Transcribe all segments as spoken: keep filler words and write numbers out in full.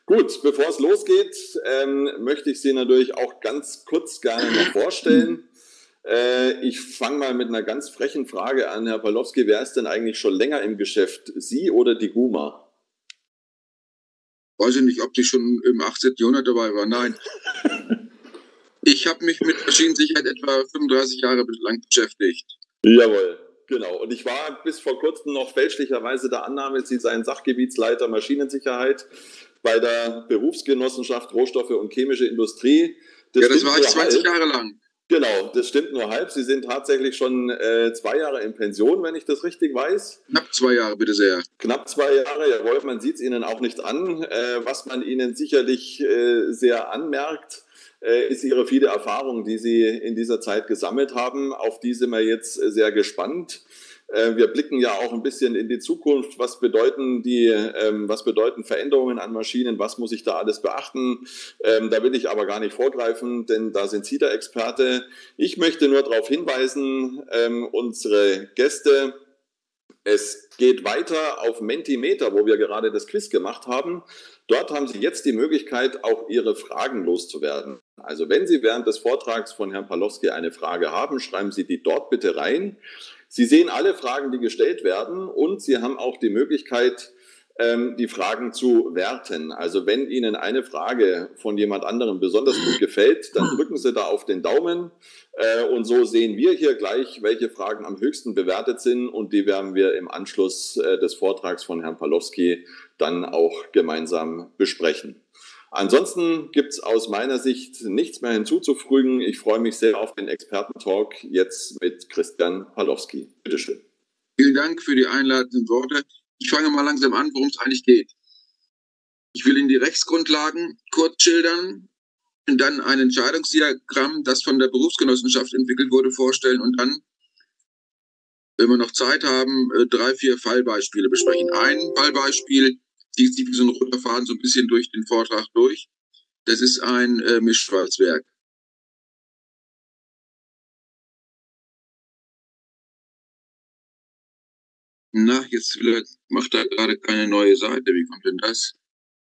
Gut, bevor es losgeht, ähm, möchte ich Sie natürlich auch ganz kurz gerne noch vorstellen. Äh, ich fange mal mit einer ganz frechen Frage an. Herr Pawlowski, wer ist denn eigentlich schon länger im Geschäft, Sie oder die GUMA? Weiß ich nicht, ob die schon im achtzehnten. Jahrhundert dabei war. Nein. Ich habe mich mit Maschinensicherheit etwa fünfunddreißig Jahre lang beschäftigt. Jawohl, genau. Und ich war bis vor kurzem noch fälschlicherweise der Annahme, Sie seien Sachgebietsleiter Maschinensicherheit bei der Berufsgenossenschaft Rohstoffe und Chemische Industrie. Das ja, das war ich zwanzig halb. Jahre lang. Genau, das stimmt nur halb. Sie sind tatsächlich schon äh, zwei Jahre in Pension, wenn ich das richtig weiß. Knapp zwei Jahre, bitte sehr. Knapp zwei Jahre, jawohl, man sieht es Ihnen auch nicht an. Äh, was man Ihnen sicherlich äh, sehr anmerkt, äh, ist Ihre viele Erfahrung, die Sie in dieser Zeit gesammelt haben. Auf die sind wir jetzt sehr gespannt. Wir blicken ja auch ein bisschen in die Zukunft. Was bedeuten die, ähm, was bedeuten Veränderungen an Maschinen? Was muss ich da alles beachten? Ähm, da will ich aber gar nicht vorgreifen, denn da sind Sie der Experte. Ich möchte nur darauf hinweisen, ähm, unsere Gäste, es geht weiter auf Mentimeter, wo wir gerade das Quiz gemacht haben. Dort haben Sie jetzt die Möglichkeit, auch Ihre Fragen loszuwerden. Also wenn Sie während des Vortrags von Herrn Pawlowski eine Frage haben, schreiben Sie die dort bitte rein. Sie sehen alle Fragen, die gestellt werden, und Sie haben auch die Möglichkeit, die Fragen zu werten. Also wenn Ihnen eine Frage von jemand anderem besonders gut gefällt, dann drücken Sie da auf den Daumen, und so sehen wir hier gleich, welche Fragen am höchsten bewertet sind, und die werden wir im Anschluss des Vortrags von Herrn Pawlowski dann auch gemeinsam besprechen. Ansonsten gibt es aus meiner Sicht nichts mehr hinzuzufügen. Ich freue mich sehr auf den Experten-Talk jetzt mit Christian Pawlowski. Bitte schön. Vielen Dank für die einleitenden Worte. Ich fange mal langsam an, worum es eigentlich geht. Ich will Ihnen die Rechtsgrundlagen kurz schildern und dann ein Entscheidungsdiagramm, das von der Berufsgenossenschaft entwickelt wurde, vorstellen und dann, wenn wir noch Zeit haben, drei, vier Fallbeispiele besprechen. Ein Fallbeispiel zieht sich wie so ein roter Faden so ein bisschen durch den Vortrag durch. Das ist ein äh, Mischschweißwerk. Na, jetzt macht er gerade keine neue Seite. Wie kommt denn das?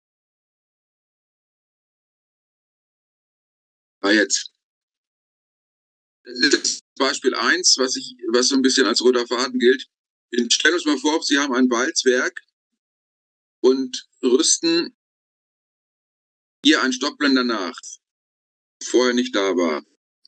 Ah, jetzt. Das ist Beispiel eins, was, ich, was so ein bisschen als roter Faden gilt. Stellen wir uns mal vor, Sie haben ein Walzwerk und rüsten hier einen Stockblender nach, vorher nicht da war.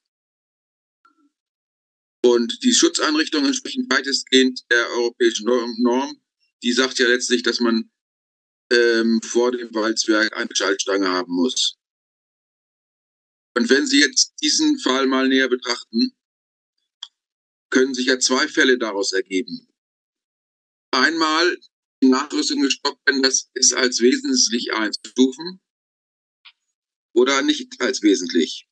Und die Schutzeinrichtung entspricht weitestgehend der europäischen Norm. Die sagt ja letztlich, dass man ähm, vor dem Walzwerk eine Schaltstange haben muss. Und wenn Sie jetzt diesen Fall mal näher betrachten, können sich ja zwei Fälle daraus ergeben. Einmal, die Nachrüstung des Stockblenders ist als wesentlich einzustufen oder nicht als wesentlich.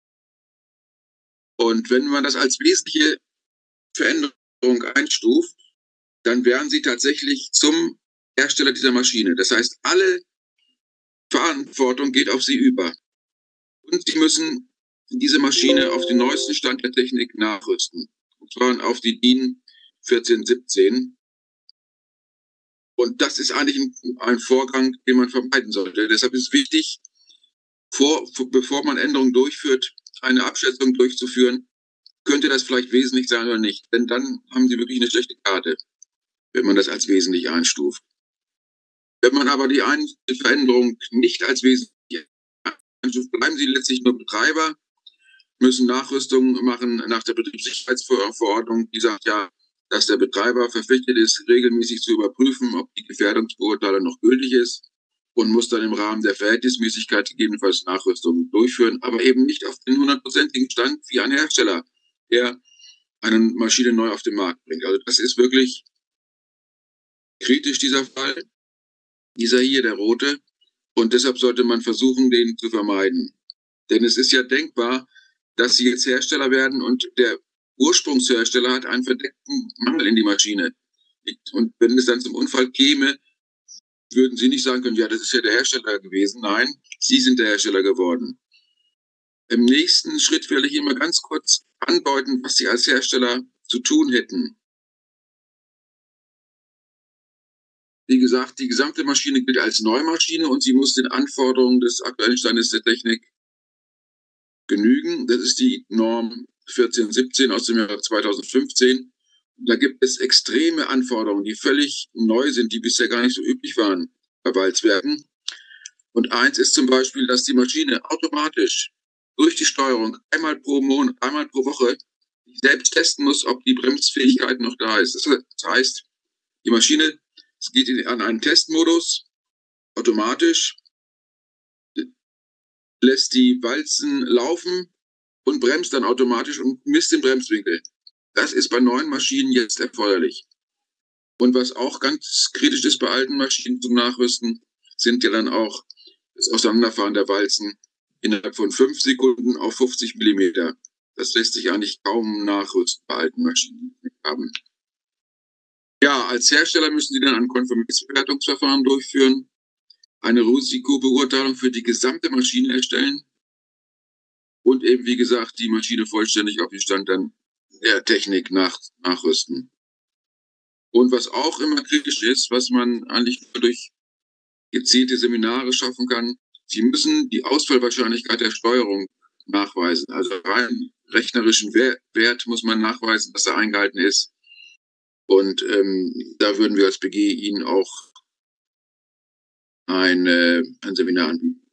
Und wenn man das als wesentliche Veränderung einstuft, dann wären Sie tatsächlich zum Hersteller dieser Maschine. Das heißt, alle Verantwortung geht auf Sie über. Und Sie müssen diese Maschine auf den neuesten Stand der Technik nachrüsten. Und zwar auf die DIN vierzehn siebzehn. Und das ist eigentlich ein, ein Vorgang, den man vermeiden sollte. Deshalb ist es wichtig, vor, bevor man Änderungen durchführt, eine Abschätzung durchzuführen, könnte das vielleicht wesentlich sein oder nicht. Denn dann haben Sie wirklich eine schlechte Karte, wenn man das als wesentlich einstuft. Wenn man aber die Ein- Veränderung nicht als wesentlich einstuft, bleiben Sie letztlich nur Betreiber, müssen Nachrüstungen machen nach der Betriebssicherheitsverordnung, die sagt ja, dass der Betreiber verpflichtet ist, regelmäßig zu überprüfen, ob die Gefährdungsbeurteilung noch gültig ist, und muss dann im Rahmen der Verhältnismäßigkeit gegebenenfalls Nachrüstungen durchführen, aber eben nicht auf den hundertprozentigen Stand wie ein Hersteller, der eine Maschine neu auf den Markt bringt. Also das ist wirklich kritisch, dieser Fall, dieser hier, der rote, und deshalb sollte man versuchen, den zu vermeiden. Denn es ist ja denkbar, dass Sie jetzt Hersteller werden und der Ursprungshersteller hat einen verdeckten Mangel in die Maschine. Und wenn es dann zum Unfall käme, würden Sie nicht sagen können, ja, das ist ja der Hersteller gewesen. Nein, Sie sind der Hersteller geworden. Im nächsten Schritt will ich immer ganz kurz andeuten, was Sie als Hersteller zu tun hätten. Wie gesagt, die gesamte Maschine gilt als Neumaschine und sie muss den Anforderungen des aktuellen Standes der Technik genügen. Das ist die Norm vierzehn siebzehn aus dem Jahr zweitausendfünfzehn. Da gibt es extreme Anforderungen, die völlig neu sind, die bisher gar nicht so üblich waren bei Walzwerken. Und eins ist zum Beispiel, dass die Maschine automatisch durch die Steuerung einmal pro Monat, einmal pro Woche selbst testen muss, ob die Bremsfähigkeit noch da ist. Das heißt, die Maschine es geht in, an einen Testmodus automatisch, lässt die Walzen laufen und bremst dann automatisch und misst den Bremswinkel. Das ist bei neuen Maschinen jetzt erforderlich. Und was auch ganz kritisch ist bei alten Maschinen zum Nachrüsten, sind ja dann auch das Auseinanderfahren der Walzen innerhalb von fünf Sekunden auf fünfzig Millimeter. Das lässt sich eigentlich kaum nachrüsten bei alten Maschinen haben. Ja, als Hersteller müssen Sie dann ein Konformitätsbewertungsverfahren durchführen, eine Risikobeurteilung für die gesamte Maschine erstellen und eben, wie gesagt, die Maschine vollständig auf den Stand dann der Technik nach, nachrüsten. Und was auch immer kritisch ist, was man eigentlich nur durch gezielte Seminare schaffen kann, Sie müssen die Ausfallwahrscheinlichkeit der Steuerung nachweisen. Also rein rechnerischen Wert muss man nachweisen, dass er eingehalten ist. Und ähm, da würden wir als B G Ihnen auch ein, äh, ein Seminar anbieten.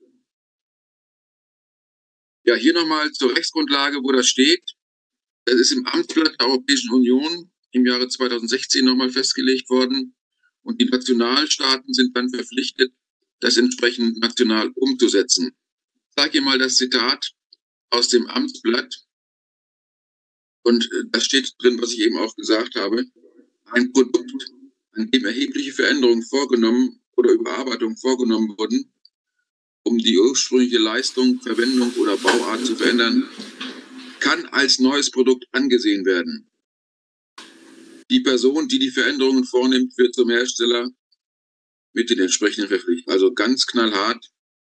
Ja, hier nochmal zur Rechtsgrundlage, wo das steht. Das ist im Amtsblatt der Europäischen Union im Jahre zweitausendsechzehn nochmal festgelegt worden. Und die Nationalstaaten sind dann verpflichtet, das entsprechend national umzusetzen. Ich zeige Ihnen mal das Zitat aus dem Amtsblatt. Und äh, da steht drin, was ich eben auch gesagt habe. Ein Produkt, an dem erhebliche Veränderungen vorgenommen oder Überarbeitungen vorgenommen wurden, um die ursprüngliche Leistung, Verwendung oder Bauart zu verändern, kann als neues Produkt angesehen werden. Die Person, die die Veränderungen vornimmt, wird zum Hersteller mit den entsprechenden Verpflichtungen. Also ganz knallhart,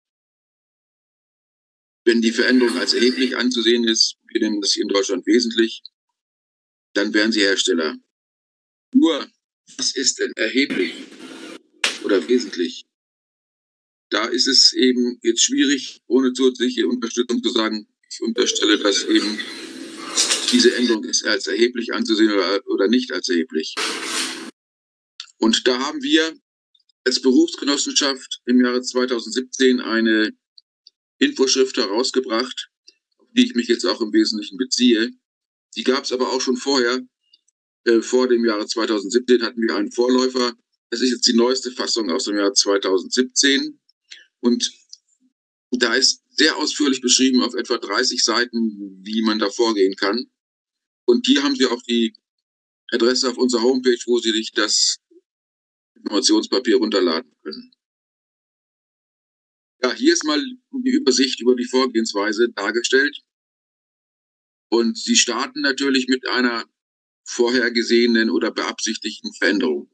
wenn die Veränderung als erheblich anzusehen ist, wir nennen das hier in Deutschland wesentlich, dann wären Sie Hersteller. Nur, was ist denn erheblich oder wesentlich? Da ist es eben jetzt schwierig, ohne zusätzliche Unterstützung zu sagen, ich unterstelle, dass eben diese Änderung ist als erheblich anzusehen oder, oder nicht als erheblich. Und da haben wir als Berufsgenossenschaft im Jahre zweitausendsiebzehn eine Infoschrift herausgebracht, auf die ich mich jetzt auch im Wesentlichen beziehe. Die gab es aber auch schon vorher. Äh, vor dem Jahre zweitausendsiebzehn hatten wir einen Vorläufer. Das ist jetzt die neueste Fassung aus dem Jahr zweitausendsiebzehn. Und da ist sehr ausführlich beschrieben auf etwa dreißig Seiten, wie man da vorgehen kann. Und hier haben Sie auch die Adresse auf unserer Homepage, wo Sie sich das Informationspapier runterladen können. Ja, hier ist mal die Übersicht über die Vorgehensweise dargestellt. Und Sie starten natürlich mit einer vorhergesehenen oder beabsichtigten Veränderung.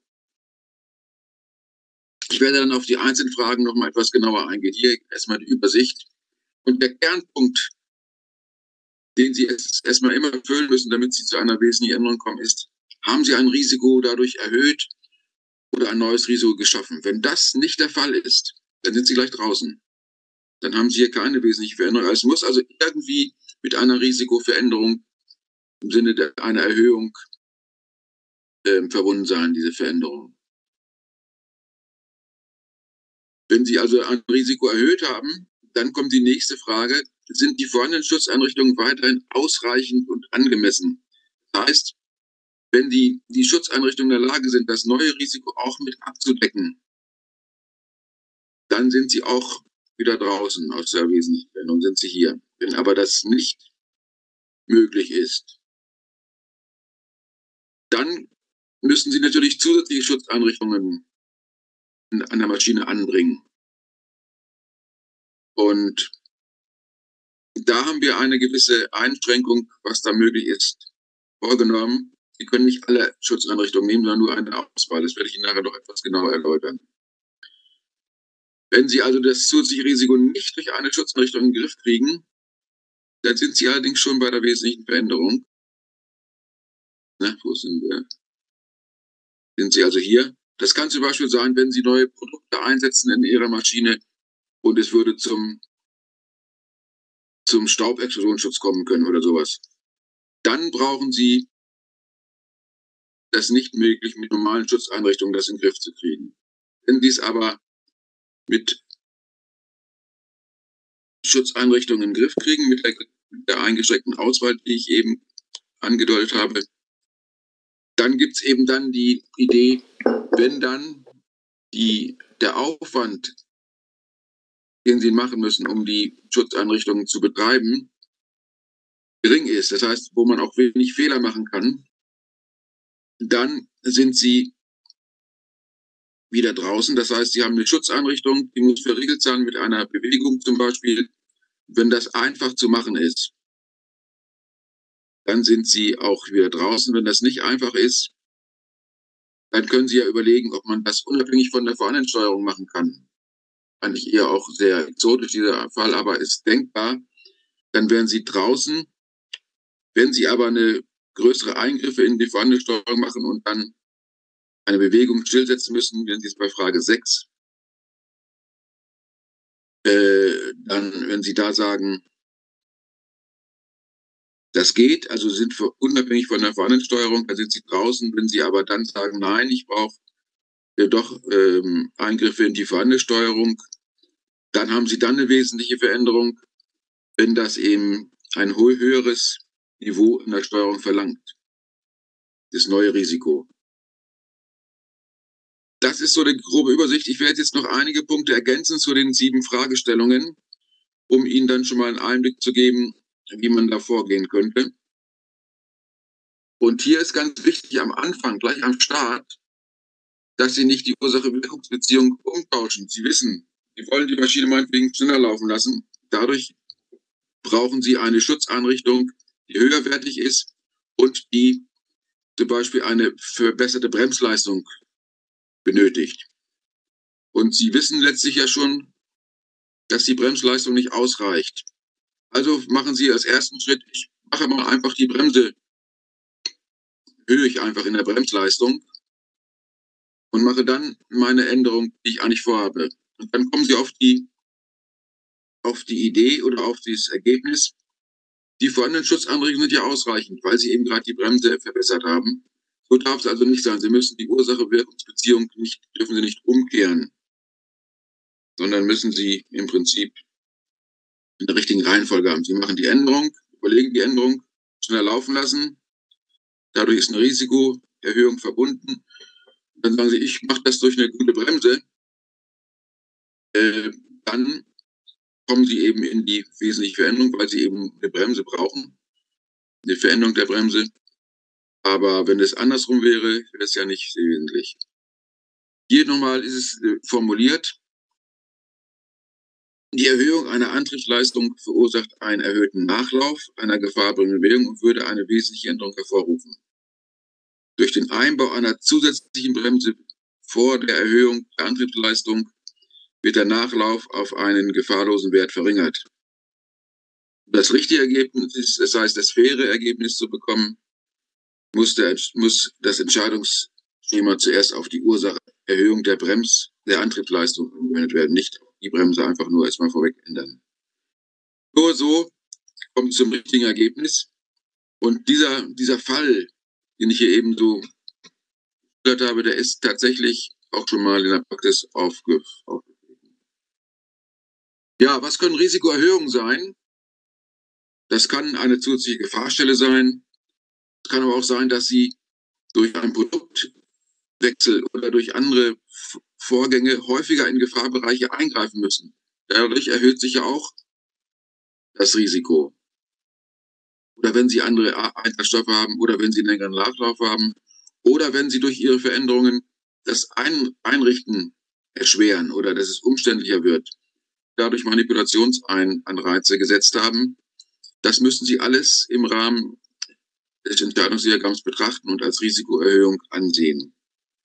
Ich werde dann auf die einzelnen Fragen noch mal etwas genauer eingehen. Hier erstmal die Übersicht. Und der Kernpunkt, den Sie erstmal immer erfüllen müssen, damit Sie zu einer wesentlichen Änderung kommen, ist, haben Sie ein Risiko dadurch erhöht oder ein neues Risiko geschaffen? Wenn das nicht der Fall ist, dann sind Sie gleich draußen. Dann haben Sie hier keine wesentliche Veränderung. Es muss also irgendwie mit einer Risikoveränderung im Sinne der, einer Erhöhung äh, verbunden sein, diese Veränderung. Wenn Sie also ein Risiko erhöht haben, dann kommt die nächste Frage, sind die vorhandenen Schutzeinrichtungen weiterhin ausreichend und angemessen? Das heißt, wenn die, die Schutzeinrichtungen in der Lage sind, das neue Risiko auch mit abzudecken, dann sind sie auch wieder draußen aus der wesentlichen Veränderung, sind sie hier. Wenn aber das nicht möglich ist, dann müssen Sie natürlich zusätzliche Schutzeinrichtungen an der Maschine anbringen. Und da haben wir eine gewisse Einschränkung, was da möglich ist, vorgenommen. Sie können nicht alle Schutzeinrichtungen nehmen, sondern nur eine Auswahl. Das werde ich Ihnen nachher noch etwas genauer erläutern. Wenn Sie also das zusätzliche Risiko nicht durch eine Schutzeinrichtung in den Griff kriegen, dann sind Sie allerdings schon bei der wesentlichen Veränderung. Na, wo sind wir? Sind Sie also hier? Das kann zum Beispiel sein, wenn Sie neue Produkte einsetzen in Ihrer Maschine und es würde zum, zum Staubexplosionsschutz kommen können oder sowas. Dann brauchen Sie das nicht möglich, mit normalen Schutzeinrichtungen das in den Griff zu kriegen. Wenn Sie es aber mit Schutzeinrichtungen in den Griff kriegen, mit der, mit der eingeschränkten Auswahl, die ich eben angedeutet habe, dann gibt es eben dann die Idee, wenn dann die, der Aufwand, den Sie machen müssen, um die Schutzeinrichtungen zu betreiben, gering ist, das heißt, wo man auch wenig Fehler machen kann, dann sind Sie wieder draußen. Das heißt, Sie haben eine Schutzeinrichtung, die muss verriegelt sein mit einer Bewegung zum Beispiel. Wenn das einfach zu machen ist, dann sind Sie auch wieder draußen. Wenn das nicht einfach ist, dann können Sie ja überlegen, ob man das unabhängig von der Voransteuerung machen kann. Eigentlich eher auch sehr exotisch, dieser Fall, aber ist denkbar. Dann wären Sie draußen. Wenn Sie aber eine größere Eingriffe in die Voransteuerung machen und dann eine Bewegung stillsetzen müssen, wenn Sie es bei Frage sechs, äh, dann, wenn Sie da sagen, das geht, also sind für, unabhängig von der Voransteuerung, da sind Sie draußen. Wenn Sie aber dann sagen, nein, ich brauche äh, doch ähm, Eingriffe in die Voransteuerung, dann haben Sie dann eine wesentliche Veränderung, wenn das eben ein höheres Niveau in der Steuerung verlangt. Das neue Risiko. Das ist so eine grobe Übersicht. Ich werde jetzt noch einige Punkte ergänzen zu den sieben Fragestellungen, um Ihnen dann schon mal einen Einblick zu geben, wie man da vorgehen könnte. Und hier ist ganz wichtig am Anfang, gleich am Start, dass Sie nicht die Ursache-Wirkungsbeziehung umtauschen. Sie wissen, Sie wollen die Maschine meinetwegen schneller laufen lassen. Dadurch brauchen Sie eine Schutzeinrichtung, die höherwertig ist und die zum Beispiel eine verbesserte Bremsleistung benötigt. Und Sie wissen letztlich ja schon, dass die Bremsleistung nicht ausreicht. Also machen Sie als ersten Schritt, ich mache mal einfach die Bremse, höre ich einfach in der Bremsleistung und mache dann meine Änderung, die ich eigentlich vorhabe. Und dann kommen Sie auf die, auf die Idee oder auf dieses Ergebnis, die vorhandenen Schutzeinrichtungen sind ja ausreichend, weil Sie eben gerade die Bremse verbessert haben. So darf es also nicht sein. Sie müssen die Ursache-Wirkungsbeziehung nicht, dürfen Sie nicht umkehren, sondern müssen Sie im Prinzip in der richtigen Reihenfolge haben. Sie machen die Änderung, überlegen die Änderung, schneller laufen lassen. Dadurch ist eine Risikoerhöhung verbunden. Dann sagen Sie, ich mache das durch eine gute Bremse. Äh, dann kommen Sie eben in die wesentliche Veränderung, weil Sie eben eine Bremse brauchen, eine Veränderung der Bremse. Aber wenn es andersrum wäre, wäre es ja nicht wesentlich. Hier nochmal ist es äh, formuliert, die Erhöhung einer Antriebsleistung verursacht einen erhöhten Nachlauf einer gefahrbringenden Bewegung und würde eine wesentliche Änderung hervorrufen. Durch den Einbau einer zusätzlichen Bremse vor der Erhöhung der Antriebsleistung wird der Nachlauf auf einen gefahrlosen Wert verringert. Das richtige Ergebnis ist, das heißt, das faire Ergebnis zu bekommen, muss, der, muss das Entscheidungsschema zuerst auf die Ursache Erhöhung der Brems, der Antriebsleistung angewendet werden, nicht die Bremse einfach nur erstmal vorweg ändern. Nur so kommt es zum richtigen Ergebnis. Und dieser, dieser Fall, den ich hier eben so gehört habe, der ist tatsächlich auch schon mal in der Praxis aufgefallen. Ja, was können Risikoerhöhungen sein? Das kann eine zusätzliche Gefahrstelle sein. Es kann aber auch sein, dass Sie durch einen Produktwechsel oder durch andere Vorgänge häufiger in Gefahrbereiche eingreifen müssen. Dadurch erhöht sich ja auch das Risiko. Oder wenn Sie andere Einsatzstoffe haben oder wenn Sie einen längeren Nachlauf haben oder wenn Sie durch Ihre Veränderungen das Einrichten erschweren oder dass es umständlicher wird, dadurch Manipulationsanreize gesetzt haben. Das müssen Sie alles im Rahmen des Entscheidungsdiagramms betrachten und als Risikoerhöhung ansehen.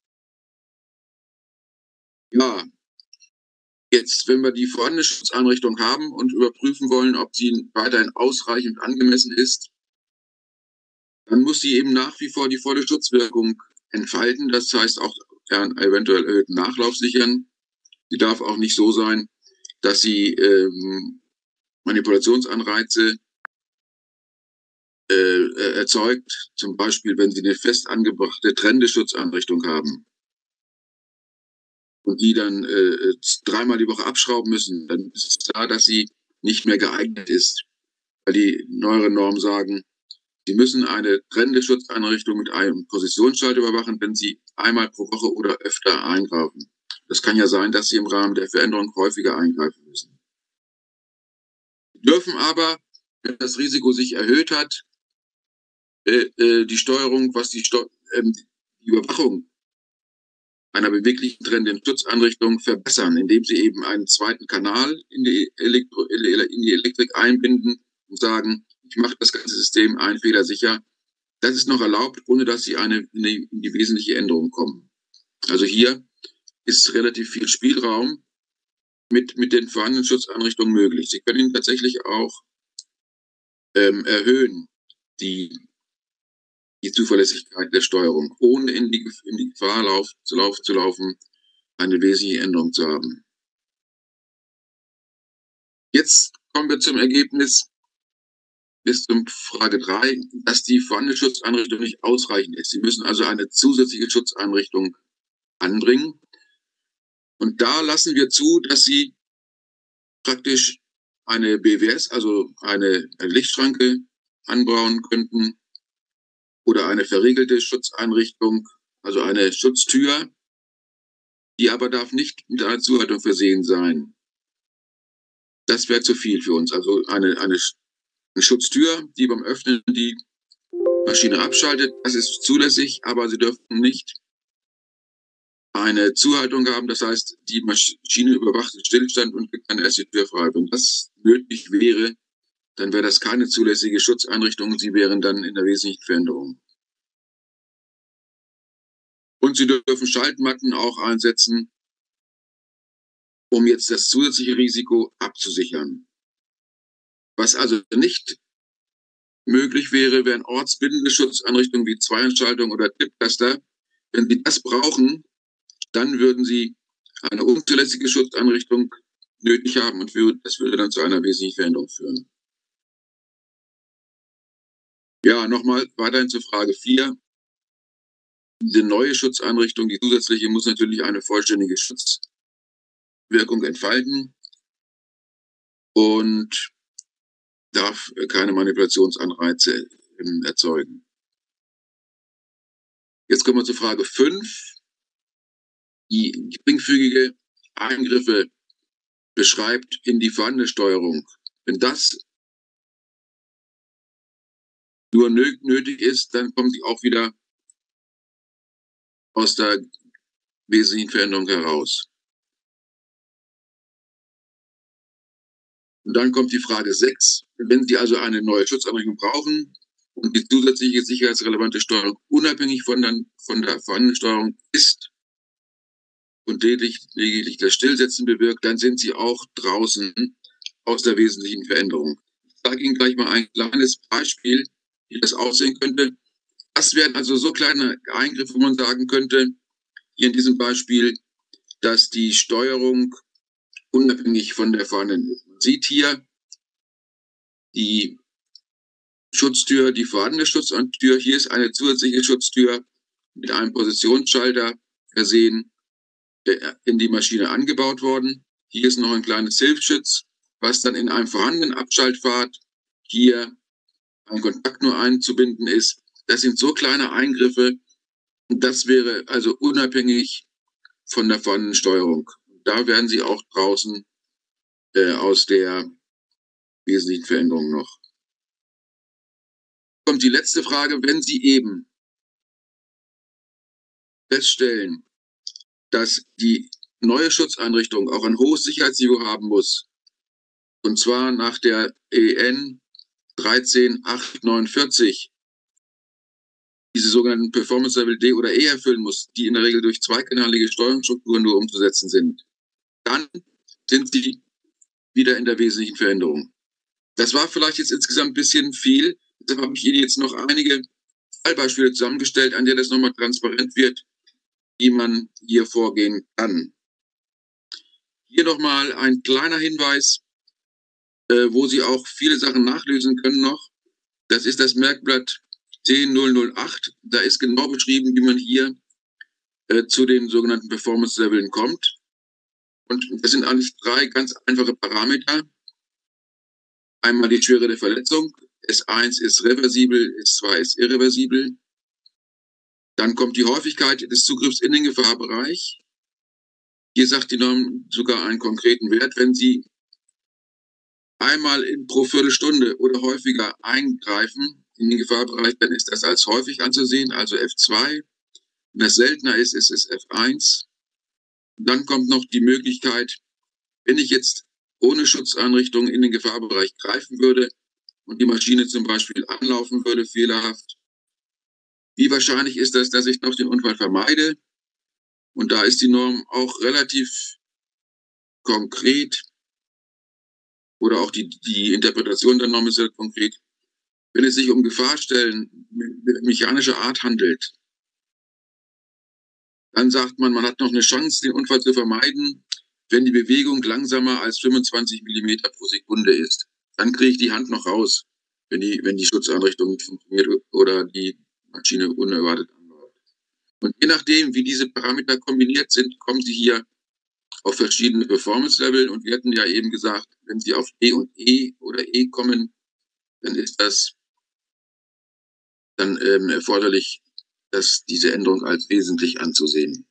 Ja, jetzt, wenn wir die vorhandene Schutzeinrichtung haben und überprüfen wollen, ob sie weiterhin ausreichend angemessen ist, dann muss sie eben nach wie vor die volle Schutzwirkung entfalten. Das heißt auch einen eventuell erhöhten Nachlauf sichern. Sie darf auch nicht so sein, dass sie ähm, Manipulationsanreize äh, erzeugt, zum Beispiel, wenn sie eine fest angebrachte Trennenschutzeinrichtung haben und die dann äh, dreimal die Woche abschrauben müssen, dann ist es klar, dass sie nicht mehr geeignet ist, weil die neueren Normen sagen, sie müssen eine trennende Schutzeinrichtung mit einem Positionsschalter überwachen, wenn sie einmal pro Woche oder öfter eingreifen. Das kann ja sein, dass sie im Rahmen der Veränderung häufiger eingreifen müssen. Sie dürfen aber, wenn das Risiko sich erhöht hat, äh, äh, die Steuerung, was die, Steu äh, die Überwachung einer beweglichen trennenden Schutzeinrichtung verbessern, indem sie eben einen zweiten Kanal in die, Elektro in die Elektrik einbinden und sagen, ich mache das ganze System einfehlersicher. Das ist noch erlaubt, ohne dass sie eine, in, die, in die wesentliche Änderung kommen. Also hier ist relativ viel Spielraum mit, mit den vorhandenen Schutzeinrichtungen möglich. Sie können ihn tatsächlich auch ähm, erhöhen, die, die Zuverlässigkeit der Steuerung, ohne in die, in die Gefahr lauf, zu, lauf, zu laufen, eine wesentliche Änderung zu haben. Jetzt kommen wir zum Ergebnis, bis zum Frage drei, dass die vorhandene Schutzeinrichtung nicht ausreichend ist. Sie müssen also eine zusätzliche Schutzeinrichtung anbringen. Und da lassen wir zu, dass Sie praktisch eine B W S, also eine, eine Lichtschranke, anbauen könnten oder eine verriegelte Schutzeinrichtung, also eine Schutztür, die aber darf nicht mit einer Zuhaltung versehen sein. Das wäre zu viel für uns. Also eine, eine, eine Schutztür, die beim Öffnen die Maschine abschaltet, das ist zulässig, aber Sie dürften nicht eine Zuhaltung haben, das heißt, die Maschine überwacht den Stillstand und gibt dann erst die Tür frei. Wenn das nötig wäre, dann wäre das keine zulässige Schutzeinrichtung, sie wären dann in der wesentlichen Veränderung. Und Sie dürfen Schaltmatten auch einsetzen, um jetzt das zusätzliche Risiko abzusichern. Was also nicht möglich wäre, wären ortsbindende Schutzeinrichtungen wie Zweientschaltung oder Tipptaster. Wenn Sie das brauchen, dann würden Sie eine unzulässige Schutzeinrichtung nötig haben und das würde dann zu einer wesentlichen Veränderung führen. Ja, nochmal weiterhin zur Frage vier. Diese neue Schutzeinrichtung, die zusätzliche, muss natürlich eine vollständige Schutzwirkung entfalten und darf keine Manipulationsanreize erzeugen. Jetzt kommen wir zur Frage fünf. Die geringfügige Eingriffe beschreibt in die vorhandene Steuerung. Wenn das nur nötig ist, dann kommen sie auch wieder aus der wesentlichen Veränderung heraus. Und dann kommt die Frage sechs. Wenn Sie also eine neue Schutzeinrichtung brauchen und die zusätzliche sicherheitsrelevante Steuerung unabhängig von der, von der vorhandenen Steuerung ist und lediglich das Stillsetzen bewirkt, dann sind Sie auch draußen aus der wesentlichen Veränderung. Ich sage Ihnen gleich mal ein kleines Beispiel, wie das aussehen könnte. Das wären also so kleine Eingriffe, wo man sagen könnte, hier in diesem Beispiel, dass die Steuerung unabhängig von der vorhandenen ist. Man sieht hier die Schutztür, die vorhandene Schutztür. Hier ist eine zusätzliche Schutztür mit einem Positionsschalter versehen, der in die Maschine angebaut worden. Hier ist noch ein kleines Hilfsschutz, was dann in einem vorhandenen Abschaltpfad hier ein Kontakt nur einzubinden ist. Das sind so kleine Eingriffe, und das wäre also unabhängig von der vorhandenen Steuerung. Da werden Sie auch draußen äh, aus der wesentlichen Veränderung noch. Kommt die letzte Frage, wenn Sie eben feststellen, dass die neue Schutzeinrichtung auch ein hohes Sicherheitsniveau haben muss, und zwar nach der E N dreizehn acht neunundvierzig, diese sogenannten Performance Level D oder E erfüllen muss, die in der Regel durch zweikanalige Steuerungsstrukturen nur umzusetzen sind, dann sind Sie wieder in der wesentlichen Veränderung. Das war vielleicht jetzt insgesamt ein bisschen viel, deshalb habe ich Ihnen jetzt noch einige Fallbeispiele zusammengestellt, an der das nochmal transparent wird, wie man hier vorgehen kann. Hier nochmal ein kleiner Hinweis, äh, wo Sie auch viele Sachen nachlesen können noch. Das ist das Merkblatt T null null acht. Da ist genau beschrieben, wie man hier äh, zu den sogenannten Performance-Leveln kommt. Und das sind eigentlich drei ganz einfache Parameter. Einmal die Schwere der Verletzung. S eins ist reversibel, S zwei ist irreversibel. Dann kommt die Häufigkeit des Zugriffs in den Gefahrbereich. Hier sagt die Norm sogar einen konkreten Wert. Wenn Sie einmal in, pro Viertelstunde oder häufiger eingreifen in den Gefahrbereich, dann ist das als häufig anzusehen, also F zwei. Wenn das seltener ist, ist es F eins. Und dann kommt noch die Möglichkeit, wenn ich jetzt ohne Schutzeinrichtung in den Gefahrbereich greifen würde und die Maschine zum Beispiel anlaufen würde, fehlerhaft, wie wahrscheinlich ist das, dass ich noch den Unfall vermeide? Und da ist die Norm auch relativ konkret, oder auch die, die Interpretation der Norm ist sehr konkret. Wenn es sich um Gefahrstellen mechanischer Art handelt, dann sagt man, man hat noch eine Chance, den Unfall zu vermeiden, wenn die Bewegung langsamer als fünfundzwanzig Millimeter pro Sekunde ist. Dann kriege ich die Hand noch raus, wenn die, wenn die Schutzeinrichtung nicht funktioniert oder die Maschine unerwartet anläuft. Und je nachdem, wie diese Parameter kombiniert sind, kommen Sie hier auf verschiedene Performance-Level. Und wir hatten ja eben gesagt, wenn Sie auf D und E oder E kommen, dann ist das dann ähm, erforderlich, dass diese Änderung als wesentlich anzusehen.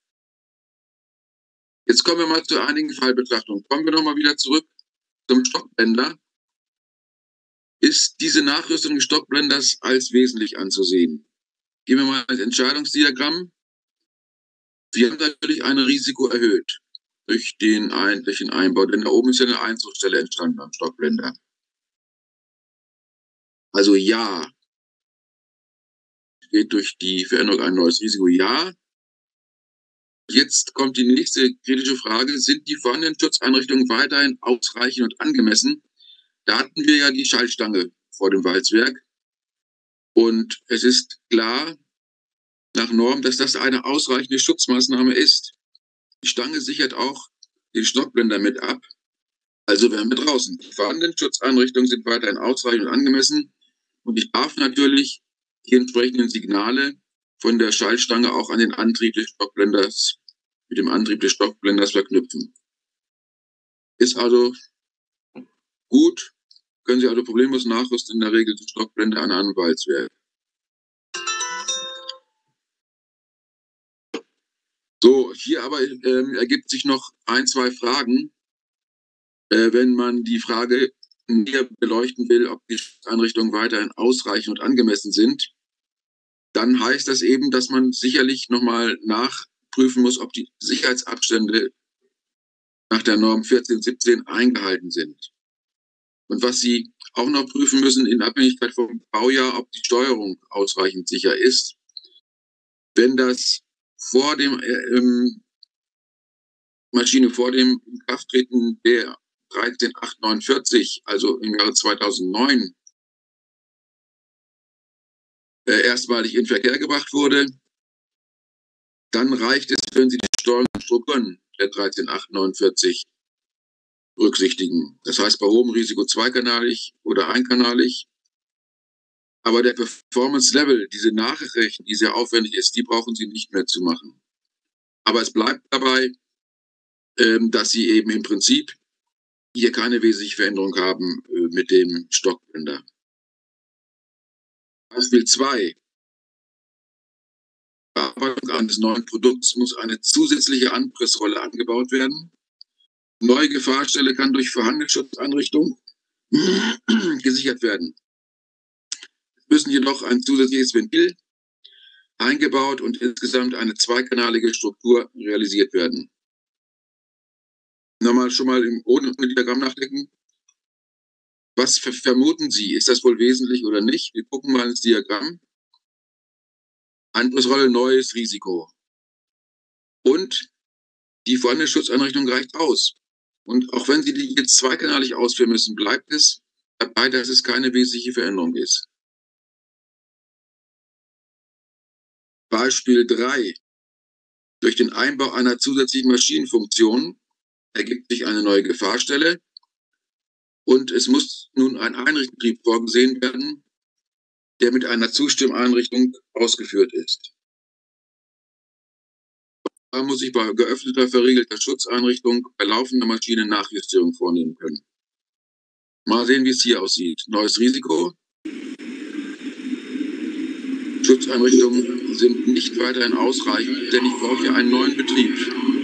Jetzt kommen wir mal zu einigen Fallbetrachtungen. Kommen wir nochmal wieder zurück zum Stockblender. Ist diese Nachrüstung des Stockblenders als wesentlich anzusehen? Gehen wir mal ins Entscheidungsdiagramm. Wir haben natürlich ein Risiko erhöht durch den eigentlichen Einbau, denn da oben ist ja eine Einzugsstelle entstanden am Stockblender. Also ja, geht durch die Veränderung ein neues Risiko, ja. Jetzt kommt die nächste kritische Frage. Sind die vorhandenen Schutzeinrichtungen weiterhin ausreichend und angemessen? Da hatten wir ja die Schaltstange vor dem Walzwerk. Und es ist klar nach Norm, dass das eine ausreichende Schutzmaßnahme ist. Die Stange sichert auch den Stockblender mit ab. Also wären wir draußen. Die vorhandenen Schutzeinrichtungen sind weiterhin ausreichend und angemessen. Und ich darf natürlich die entsprechenden Signale von der Schaltstange auch an den Antrieb des Stockblenders, mit dem Antrieb des Stockblenders verknüpfen. Ist also gut, können Sie also problemlos nachrüsten, in der Regel den Stockblender an einem Walzwerk. So, hier aber ähm, ergibt sich noch ein, zwei Fragen, äh, wenn man die Frage näher beleuchten will, ob die Einrichtungen weiterhin ausreichend und angemessen sind. Dann heißt das eben, dass man sicherlich nochmal nachprüfen muss, ob die Sicherheitsabstände nach der Norm vierzehn siebzehn eingehalten sind. Und was Sie auch noch prüfen müssen, in Abhängigkeit vom Baujahr, ob die Steuerung ausreichend sicher ist. Wenn das vor dem ähm, Maschine vor dem Inkrafttreten der dreizehn acht neunundvierzig, also im Jahre zweitausendneun, äh, erstmalig in Verkehr gebracht wurde, dann reicht es, wenn Sie die Steuerungsstrukturen der dreizehn acht neunundvierzig berücksichtigen. Das heißt, bei hohem Risiko zweikanalig oder einkanalig. Aber der Performance-Level, diese Nachrichten, die sehr aufwendig ist, die brauchen Sie nicht mehr zu machen. Aber es bleibt dabei, ähm, dass Sie eben im Prinzip hier keine wesentliche Veränderung haben äh, mit dem Stockblender. Beispiel zwei. Bearbeitung eines neuen Produkts muss eine zusätzliche Anpressrolle angebaut werden. Neue Gefahrstelle kann durch vorhandene Schutzeinrichtungen gesichert werden. Es müssen jedoch ein zusätzliches Ventil eingebaut und insgesamt eine zweikanalige Struktur realisiert werden. Nochmal schon mal im ohne Diagramm nachdenken. Was vermuten Sie? Ist das wohl wesentlich oder nicht? Wir gucken mal ins Diagramm. Anpressrolle, neues Risiko. Und die vorhandene Schutzeinrichtung reicht aus. Und auch wenn Sie die jetzt zweikanalig ausführen müssen, bleibt es dabei, dass es keine wesentliche Veränderung ist. Beispiel drei. Durch den Einbau einer zusätzlichen Maschinenfunktion ergibt sich eine neue Gefahrstelle und es muss nun ein Einrichtbetrieb vorgesehen werden, der mit einer Zustimmeinrichtung ausgeführt ist. Da muss ich bei geöffneter, verriegelter Schutzeinrichtung bei laufender Maschine Nachjustierung vornehmen können. Mal sehen, wie es hier aussieht. Neues Risiko. Schutzeinrichtungen sind nicht weiterhin ausreichend, denn ich brauche hier einen neuen Betrieb.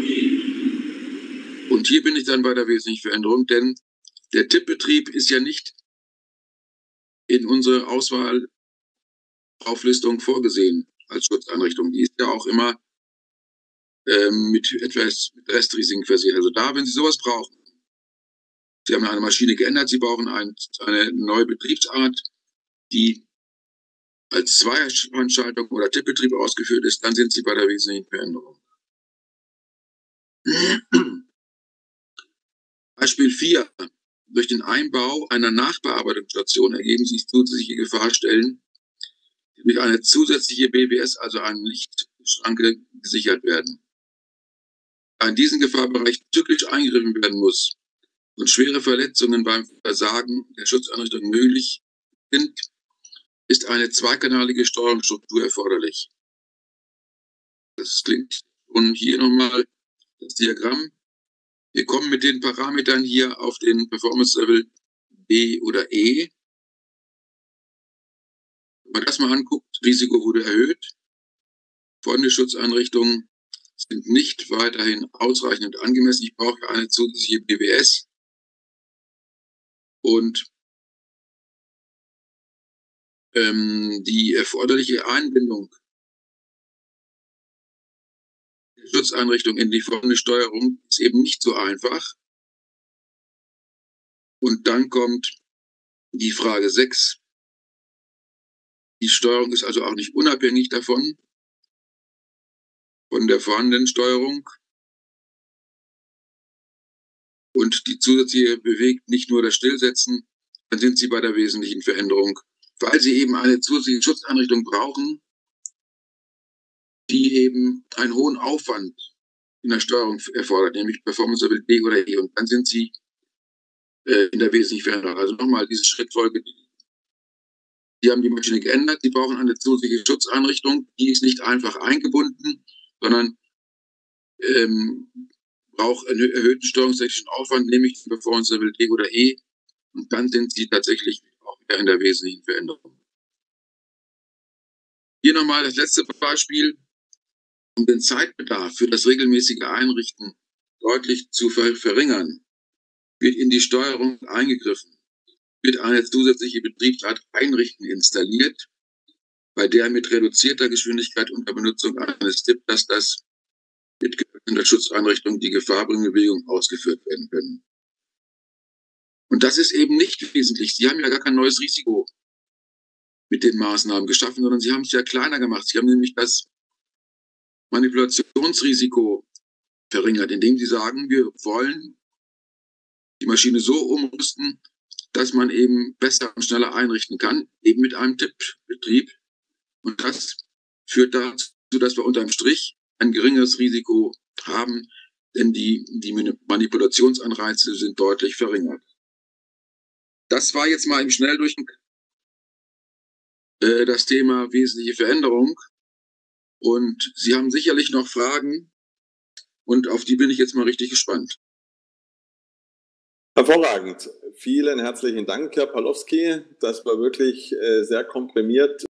Und hier bin ich dann bei der wesentlichen Veränderung, denn der Tippbetrieb ist ja nicht in unserer Auswahlauflistung vorgesehen als Schutzeinrichtung. Die ist ja auch immer ähm, mit etwas mit Restrisiken versehen. Also da, wenn Sie sowas brauchen, Sie haben eine Maschine geändert, Sie brauchen ein, eine neue Betriebsart, die als Zweihandschaltung oder Tippbetrieb ausgeführt ist, dann sind Sie bei der wesentlichen Veränderung. Beispiel vier. Durch den Einbau einer Nachbearbeitungsstation ergeben sich zusätzliche Gefahrstellen, die durch eine zusätzliche B B S, also eine Lichtschranke, gesichert werden. Da in diesen Gefahrbereich zyklisch eingegriffen werden muss und schwere Verletzungen beim Versagen der Schutzeinrichtung möglich sind, ist eine zweikanalige Steuerungsstruktur erforderlich. Das klingt. Und hier nochmal das Diagramm. Wir kommen mit den Parametern hier auf den Performance Level B oder E. Wenn man das mal anguckt, Risiko wurde erhöht. Folgende Schutzeinrichtungen sind nicht weiterhin ausreichend und angemessen. Ich brauche eine zusätzliche B B S. Und ähm, die erforderliche Einbindung der Schutzeinrichtung in die folgende Steuerung ist eben nicht so einfach. Und dann kommt die Frage sechs. Die Steuerung ist also auch nicht unabhängig davon, von der vorhandenen Steuerung. Und die zusätzliche bewegt nicht nur das Stillsetzen, dann sind Sie bei der wesentlichen Veränderung, weil Sie eben eine zusätzliche Schutzeinrichtung brauchen, die eben einen hohen Aufwand in der Steuerung erfordert, nämlich Performance Level D oder E. Und dann sind Sie äh, in der wesentlichen Veränderung. Also nochmal diese Schrittfolge. Sie haben die Maschine geändert, Sie brauchen eine zusätzliche Schutzeinrichtung, die ist nicht einfach eingebunden, sondern ähm, braucht einen erhöhten steuerungstechnischen Aufwand, nämlich Performance Level D oder E. Und dann sind Sie tatsächlich auch wieder in der wesentlichen Veränderung. Hier nochmal das letzte Beispiel. Um den Zeitbedarf für das regelmäßige Einrichten deutlich zu ver verringern, wird in die Steuerung eingegriffen, wird eine zusätzliche Betriebsart Einrichten installiert, bei der mit reduzierter Geschwindigkeit unter Benutzung eines Tipptasters mit geöffneter Schutzeinrichtung die gefahrbringende Bewegung ausgeführt werden können. Und das ist eben nicht wesentlich. Sie haben ja gar kein neues Risiko mit den Maßnahmen geschaffen, sondern Sie haben es ja kleiner gemacht. Sie haben nämlich das Manipulationsrisiko verringert, indem Sie sagen, wir wollen die Maschine so umrüsten, dass man eben besser und schneller einrichten kann, eben mit einem Tippbetrieb. Und das führt dazu, dass wir unterm Strich ein geringeres Risiko haben, denn die, die Manipulationsanreize sind deutlich verringert. Das war jetzt mal im Schnelldurchgang äh, das Thema wesentliche Veränderung. Und Sie haben sicherlich noch Fragen und auf die bin ich jetzt mal richtig gespannt. Hervorragend. Vielen herzlichen Dank, Herr Pawlowski. Das war wirklich äh, sehr komprimiert.